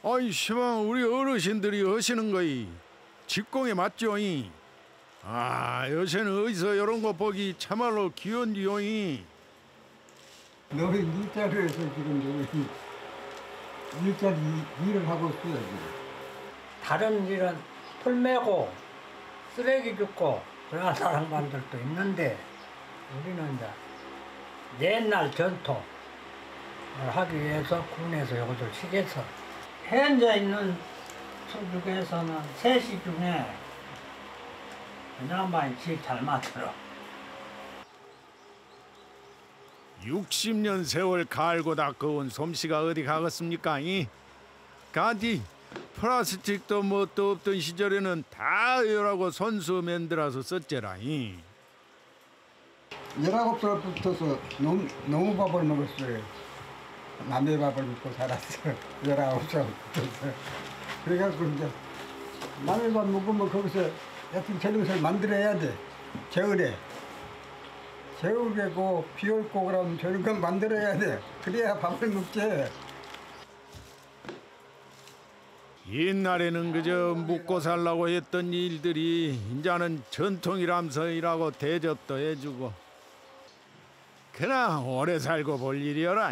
아이 시방 우리 어르신들이 하시는 거이 집공에 맞죠이. 아 요새는 어디서 이런 거 보기 참말로 귀한디요이. 너희 일자리에서 지금 여기 일자리 일을 하고 있어요 지금. 다른 일은 풀 메고 쓰레기 줍고 그런 사람들도 있는데 우리는 이제 옛날 전통을 하기 위해서 군에서 이것을 시켜서 현재 있는 중에서는 셋이 중에 그나마 제일 잘 맞더라. 60년 세월 갈고 닦아온 솜씨가 어디 가겠습니까? 이? 가디 플라스틱도 뭣도 없던 시절에는 다 열하고 손수 만들어서 썼제라. 19살부터서 농업밥을 먹었어요. 남의 밥을 먹고 살았어요. 19살부터서. 그래가지고 이제 남의 밥 먹으면 거기서 하여튼 저런 것을 만들어야 돼. 겨울에 비 올 거 그러면 저런 건 만들어야 돼. 그래야 밥을 먹지. 옛날에는 그저 묵고 살라고 했던 일들이 이제는 전통이라면서 대접도 해주고 그나 오래 살고 볼 일이여라.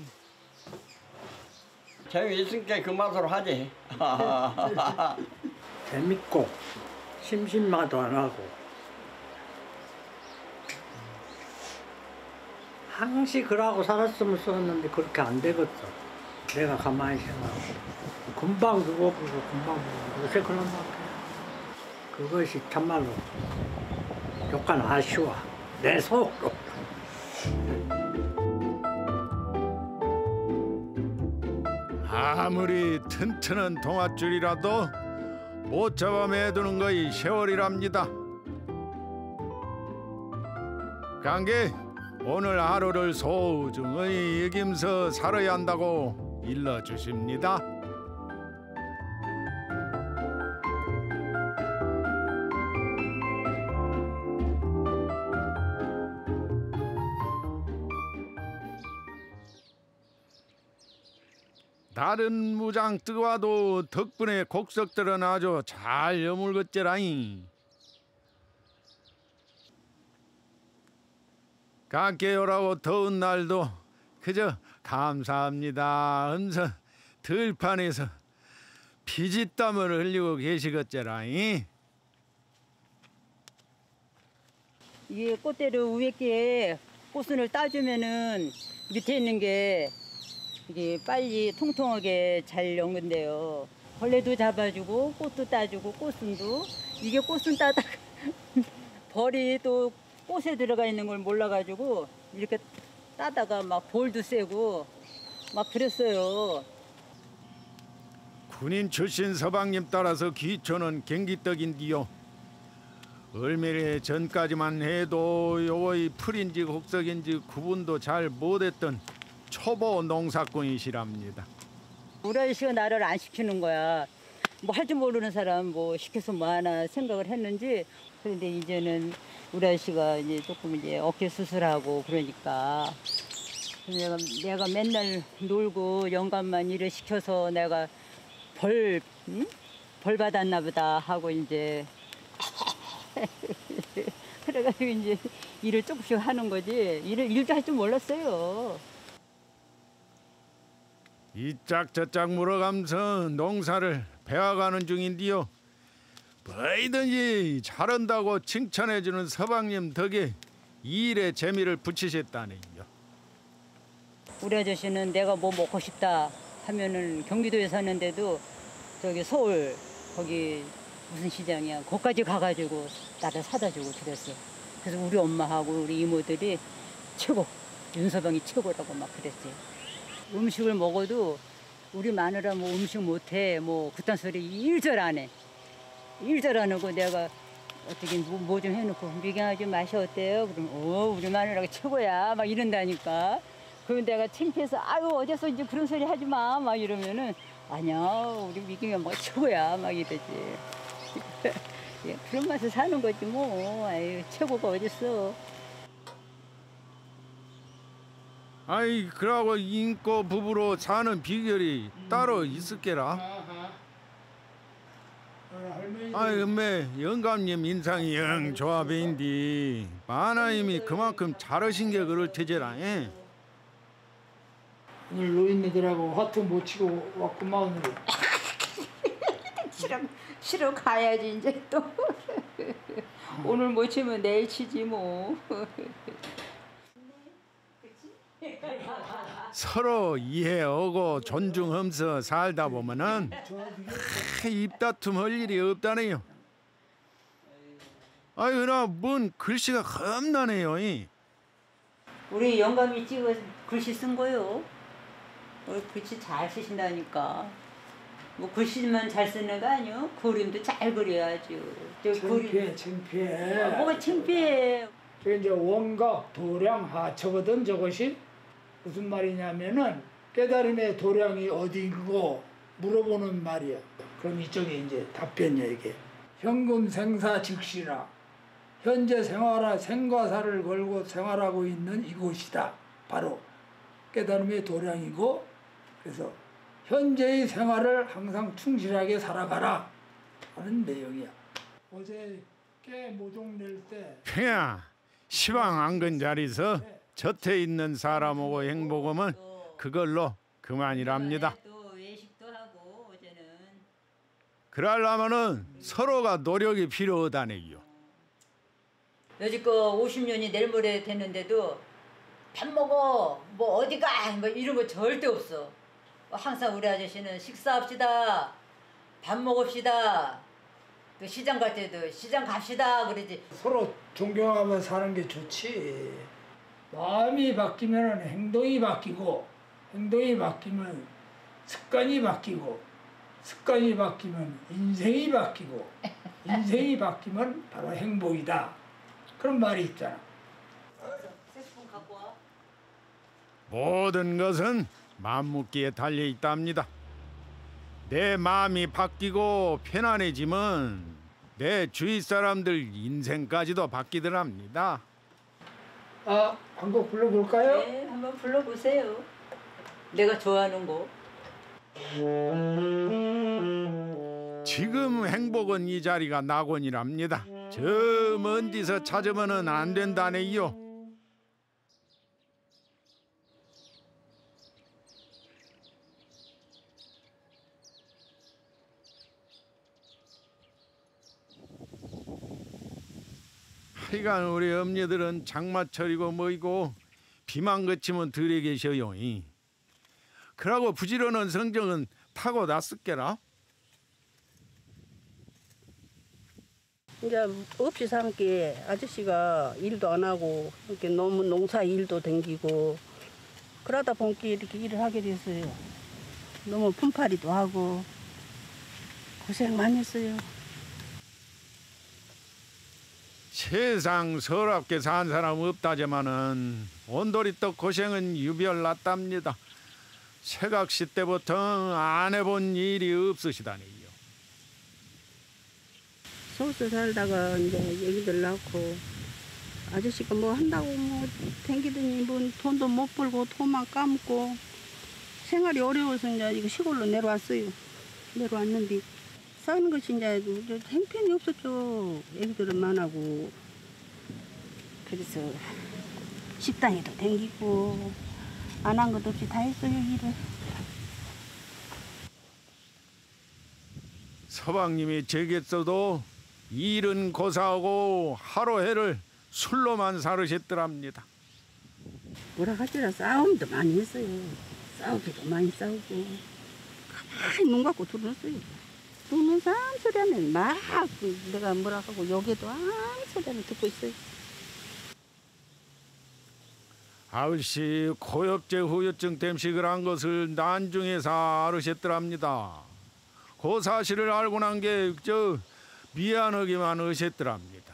재미있으니까 그 맛으로 하지. 재밌고 심심마도 안 하고 항시 그러고 살았으면 썼는데 그렇게 안 되겠어. 내가 가만히 생각하고 금방 그거 보고 금방 보고 요새 그런 것 같아. 그것이 참말로 약간 아쉬워 내 속으로. 아무리 튼튼한 동아줄이라도 못 잡아 매두는 거이 세월이랍니다. 관계 오늘 하루를 소중히 여김서 살아야 한다고 일러주십니다. 다른 무장 뜨거워도 덕분에 곡석들은 아주 잘 여물겠제라잉. 갈게요라고 더운 날도 그저 감사합니다 하면서 들판에서 피지땀을 흘리고 계시겠제라잉. 이게 꽃대로 위에 게 꽃순을 따주면은 밑에 있는 게 이게 빨리 통통하게 잘 연근데요. 벌레도 잡아주고 꽃도 따주고 꽃순도 이게 꽃순 따다가 벌이 또 꽃에 들어가 있는 걸 몰라가지고 이렇게 따다가 막 볼도 세고 막 그랬어요. 군인 출신 서방님 따라서 귀초는 gen기떡인디요. 얼마나 전까지만 해도 요거이 풀인지 곡석인지 구분도 잘 못했던 초보 농사꾼이시랍니다. 우리 아저씨가 나를 안 시키는 거야. 뭐 할 줄 모르는 사람 뭐 시켜서 뭐 하나 생각을 했는지. 그런데 이제는 우리 아저씨가 이제 조금 이제 어깨 수술하고 그러니까 내가 맨날 놀고 영감만 일을 시켜서 내가 벌 받았나 보다 하고 이제 그래가지고 이제 일을 조금씩 하는 거지 일도 할 줄 몰랐어요. 이짝 저짝 물어가면서 농사를 배워가는 중인데요. 뭐이든지 잘한다고 칭찬해주는 서방님 덕에 이 일에 재미를 붙이셨다네요. 우리 아저씨는 내가 뭐 먹고 싶다 하면은 경기도에 사는데도 저기 서울 거기 무슨 시장이야 거기까지 가가지고 나를 사다 주고 그랬어. 그래서 우리 엄마하고 우리 이모들이 최고 윤서방이 최고라고 막 그랬지. 음식을 먹어도 우리 마누라 뭐 음식 못해 뭐 그딴 소리 일절 안 해. 일절 안 하고 내가 어떻게 뭐 좀 해놓고 미경아 좀 맛이 어때요? 그러면 우리 마누라가 최고야 막 이런다니까. 그럼 내가 창피해서 아유 어디서 이제 그런 소리 하지 마 막 이러면은 아니야 우리 미경이 엄마가 최고야 막 이러지. 예, 그런 맛을 사는 거지 뭐. 아유 최고가 어딨어. 아이 그러고 인고 부부로 사는 비결이 따로 있을게라. 아이 음메 영감님 인상이 영 좋아 보인디 마나님이 그만큼 잘하신 게 그럴 테제라. 오늘 노인네들하고 화투 못 치고 왔구만 오늘. 싫어 가야지 이제 또. 오늘 못 치면 내일 치지 뭐. 서로 이해하고 존중하면서 살다 보면은 입다툼 할 일이 없다네요. 아이 그나 뭔 글씨가 겁나네요. 우리 영감이 찍어 글씨 쓴 거요. 글씨 잘 쓰신다니까. 뭐 글씨만 잘 쓰는 거 아니요? 그림도 잘 그려야죠. 창피해. 뭐가 창피해. 저 이제 원각 도량 하처거든. 저것이 무슨 말이냐면은 깨달음의 도량이 어디고 물어보는 말이야. 그럼 이쪽에 이제 답변이야 이게. 현금 생사 즉시라. 현재 생과사를 걸고 생활하고 있는 이곳이다. 바로 깨달음의 도량이고, 그래서 현재의 생활을 항상 충실하게 살아가라 하는 내용이야. 어제 깨 모종 낼 때 그냥 시방 안근 자리서 젖에 있는 사람하고 행복하면 그걸로 그만이랍니다. 또 외식도 하고 어제는. 그러려면은 서로가 노력이 필요하다네요. 여지껏 50년이 내일 모레 됐는데도 밥 먹어, 뭐 어디 가, 뭐 이런 거 절대 없어. 항상 우리 아저씨는 식사합시다, 밥 먹읍시다, 또 시장 갈 때도 시장 갑시다 그러지. 서로 존경하며 사는 게 좋지. 마음이 바뀌면 행동이 바뀌고, 행동이 바뀌면 습관이 바뀌고, 습관이 바뀌면 인생이 바뀌고, 인생이 바뀌면 바로 행복이다. 그런 말이 있잖아. 색소폰 갖고 와. 모든 것은 마음먹기에 달려 있답니다. 내 마음이 바뀌고 편안해지면 내 주위 사람들 인생까지도 바뀌더랍니다. 아, 한 곡 불러볼까요? 네, 한번 불러보세요. 내가 좋아하는 곡. 지금 행복은 이 자리가 낙원이랍니다. 저 먼 데서 찾으면은 안 된다네요. 하여간 우리 엄니들은 장마철이고 뭐이고 비만 그치면 들에 계셔요. 그러고 부지런한 성정은 타고 났을게라. 이제 없이 삼게 아저씨가 일도 안 하고 이렇게 너무 농사 일도 댕기고 그러다 보니까 이렇게 일을 하게 됐어요. 너무 품팔이도 하고 고생 많이 했어요. 세상 서럽게 산 사람 없다지만은 온돌이 또 고생은 유별났답니다. 새각시 때부터 안 해본 일이 없으시다니요. 서울서 살다가 이제 애기들 낳고 아저씨가 뭐 한다고 뭐 댕기더니 뭐 돈도 못 벌고 돈만 까먹고 생활이 어려워서 이제 이거 시골로 내려왔어요. 내려왔는데 사는 것이 이제 형편이 없었죠. 애기들은 많아고 그래서 식당에도 댕기고 안 한 것 없이 다 했어요 일을. 서방님이 제게서도 일은 고사하고 하루 해를 술로만 살으셨더랍니다. 뭐라 하지라 싸움도 많이 했어요. 싸우기도 많이 싸우고 가만히 눈 감고 들었어요. 눈은 아무 소리 안 해. 막 내가 뭐라 하고 욕해도 아무 소리 안 듣고 있어요. 아울씨 고엽제 후유증 땜식을 한 것을 난중에서 알으셨더랍니다. 그 사실을 알고 난 게 미안하기만 하셨더랍니다.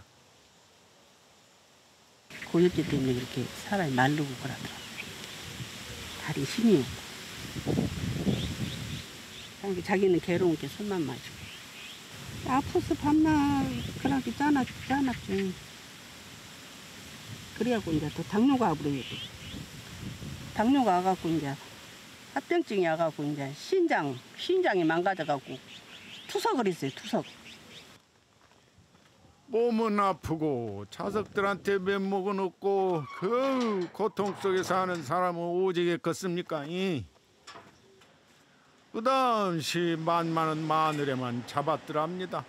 고엽제 때문에 그렇게 사람이 마르고 그러더라고요. 다리 힘이 없고. 자기는 괴로운 게 술만 마시고. 아파서 밤낮 그렇게 짠았죠. 그래갖고 이제 또 당뇨가 와버려요. 당뇨가 와갖고 이제 합병증이 와갖고 이제 신장이 망가져갖고 투석을 했어요. 투석. 몸은 아프고 자석들한테 면목은 없고 그 고통 속에 사는 사람은 오지겠겠습니까? 끝없이 만만한 마늘에만 잡았더랍니다.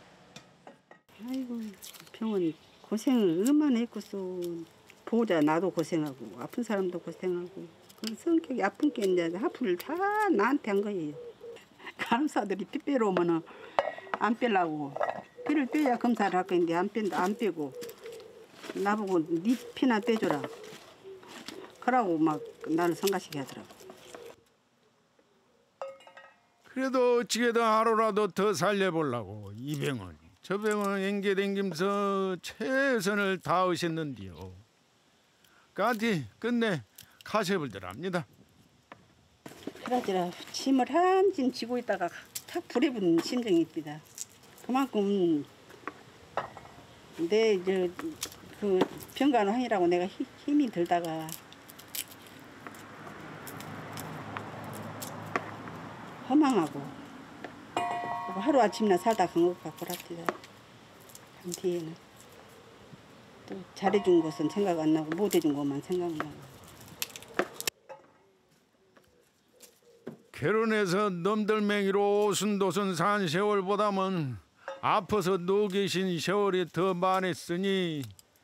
아이고 병원 고생을 얼마나 했겠어. 보호자 나도 고생하고 아픈 사람도 고생하고 그 성격이 아픈 게 이제 하프를 다 나한테 한 거예요. 간호사들이 피 빼러 오면은 안 빼려고 피를 빼야 검사를 할 건데 안 빼고 나보고 네 피나 빼줘라. 그러고 막 나를 성가시게 하더라고. 그래도 어찌게든 하루라도 더 살려보려고 이 병원 저 병원 앵겨댕기면서 최선을 다하셨는데요. 까지 끝내 가셔버리더랍니다. 그러지라 짐을 한 짐 지고 있다가 탁 불에 붙는 심정이 있습니다. 그만큼 내 그 병간호하느라고 내가 힘이 들다가 허망하고 하루 아침이나 살다 간 것 같고 그럽니다. 간 뒤에는 또 잘해준 것은 생각 안 나고 못해준 것만 생각나고. 결혼해서 놈들맹이로 오순도순 산 세월보다는 아파서 누워 계신 세월이 더 많았으니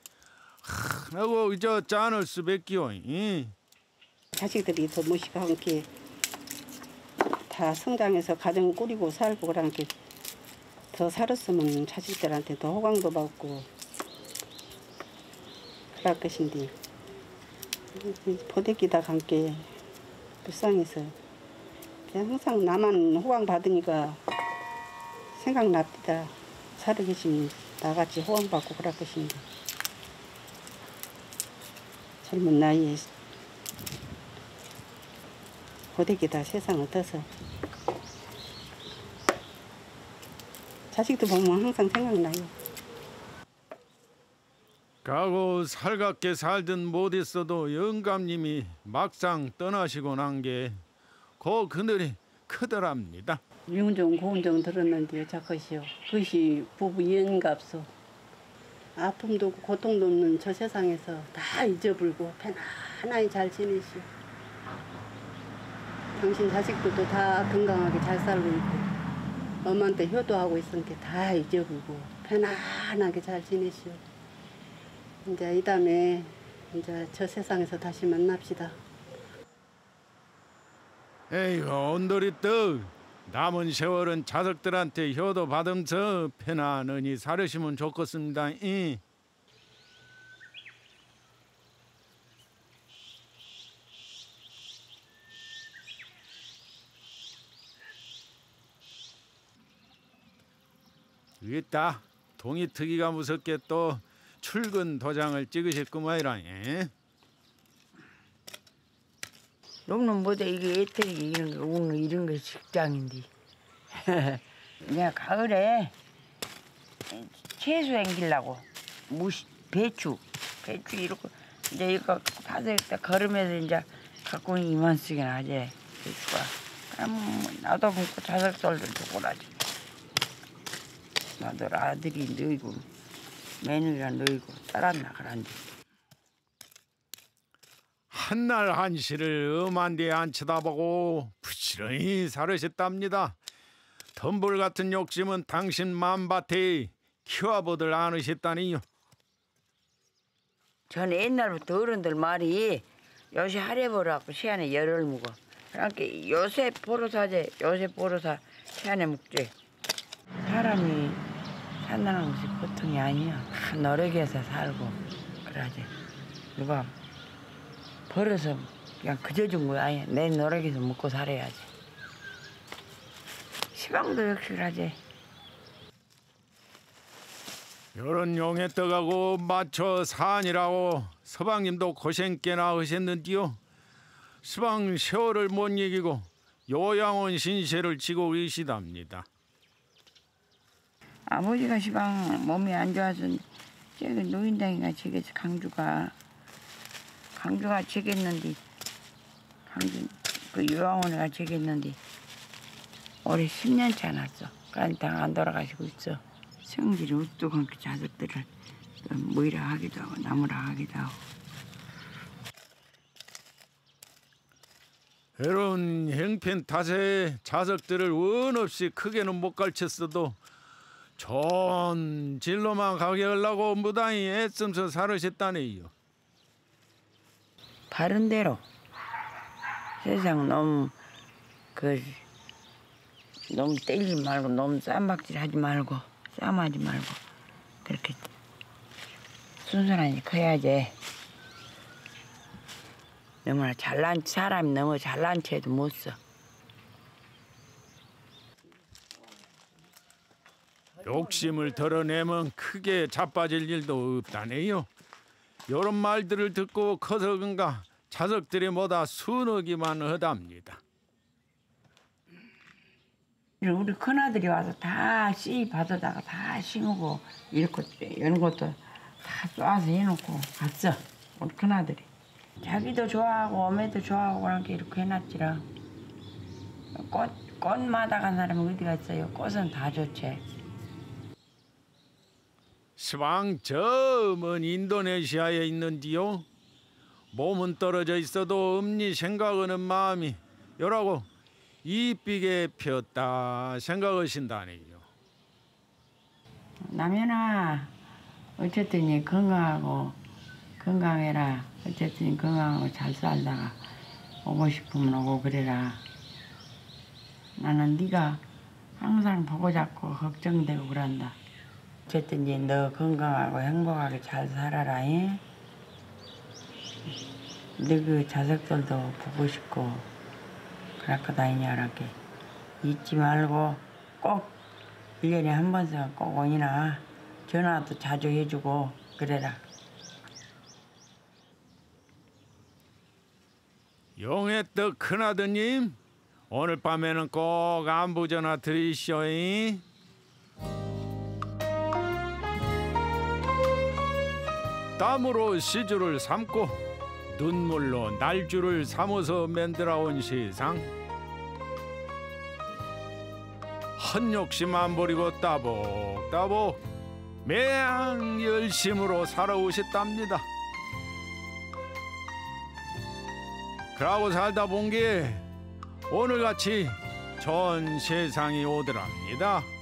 하고 저 짠을 수밖이요. 자식들이 더 멋있고 함께 다 성장해서 가정 꾸리고 살고 그렇게 더 살았으면 자식들한테 더 호강도 받고 그럴 것인데 보대기다 함께 불쌍해서 그냥 항상 나만 호강 받으니까 생각납니다. 살아계신 나같이 호강 받고 그럴 것인데 젊은 나이에 고데기다 세상을 떠서 자식들 보면 항상 생각나요. 가고 살갑게 살든 못했어도 영감님이 막상 떠나시고 난 게 그 그늘이 크더랍니다. 미운정 고운정 들었는데 자것이요. 그것이 부부 인연갑소. 아픔도 없고 고통도 없는 저 세상에서 다 잊어버리고 편안하게 잘 지내시오. 당신 자식들도 다 건강하게 잘 살고 있고 엄마한테 효도하고 있으니까 다 잊어버리고 편안하게 잘 지내시오. 이제 이 다음에 이제 저 세상에서 다시 만납시다. 에이구 온돌이 떡 남은 세월은 자석들한테 효도 받으면서 편안히 살으시면 좋겠습니다. 있다. 동의특위가 무섭게 또 출근 도장을 찍으셨구만이라. 너는 뭐다 이게 애터리 이런 거 직장인데. 내가 가을에 채소 앵기려고 배추 이렇게 이제 이거 파서 걸으면서 이제 갖고 이만쓰기나 하지 배추가. 그럼 나도 먹고 자석들도 고라지. 나도 아들이 너이고 며느리가 너이고 딸았나 그런데. 한날 한시를 엄한데 안 쳐다보고 부지런히 살으셨답니다. 덤불 같은 욕심은 당신 맘밭에 키워보들 않으셨다니요. 저는 옛날부터 어른들 말이 요새 할애보라고 시안에 열을 묵어. 그러니까 요새 보로사제 요새 보로사 시안에 묵지. 사람이 산다는 것이 보통이 아니야. 다 노력해서 살고 그러지. 누가 벌어서 그냥 그저준 거야. 아니야. 내 노력해서 먹고 살아야지. 시방도 역시 그러지. 요런 용에 떠가고 맞춰 산이라고 서방님도 고생 꽤나 하셨는데요. 서방 세월을 못 이기고 요양원 신세를 지고 계시답니다. 아버지가 시방 몸이 안 좋아서 저기 노인당이가 저기서 강주가 지겠는데 항상 그 유황원에가 저기 있는데 올해 10년째 안 왔어. 그러니까 안 돌아가시고 있어. 성질이 우뚝한 그 자석들을 모이라 하기도 하고 나무라 하기도 하고. 외로운 형편 탓에 자석들을 원 없이 크게는 못 가르쳤어도 좋은 진로만 가게 하려고 무단히 애쓰면서 살으셨다네요. 바른 대로 세상 너무 너무 때리지 말고 너무 쌈박질 하지 말고 싸움하지 말고 그렇게 순순하게 커야지. 너무나 사람이 너무 잘난 체도 못 써. 욕심을 덜어내면 크게 자빠질 일도 없다네요. 이런 말들을 듣고 커서 그런가 자석들이 뭐다 순하기만 하답니다. 우리 큰아들이 와서 다 씨 받아다가 다 심고 이런 것도 다 쏴서 해놓고 갔어. 우리 큰아들이. 자기도 좋아하고 어머니도 좋아하고 그런 게 이렇게 해놨지라. 꽃마다 간 사람은 어디가 있어요. 꽃은 다 좋지. 시방 저 먼 인도네시아에 있는디요. 몸은 떨어져 있어도 엄니 생각하는 마음이 요라고 이쁘게 폈다 생각하신다네요. 남연아 어쨌든 건강해라. 어쨌든 건강하고 잘 살다가 오고 싶으면 오고 그래라. 나는 네가 항상 보고 잡고 걱정되고 그런다. 어쨌든 이제 너 건강하고 행복하게 잘 살아라. 너 그 자식들도 보고 싶고 그렇게 다니냐라게 잊지 말고 꼭 1년에 한 번씩 꼭 오니나 전화도 자주 해주고 그래라. 용했떡 큰아드님 오늘 밤에는 꼭 안부 전화 드리시오잉. 땀으로 시주를 삼고 눈물로 날주를 삼아서 만들어온 세상. 헛욕심 안 버리고 따복따복 매양 열심으로 살아오셨답니다. 그러고 살다 본 게 오늘같이 좋은 세상이 오더랍니다.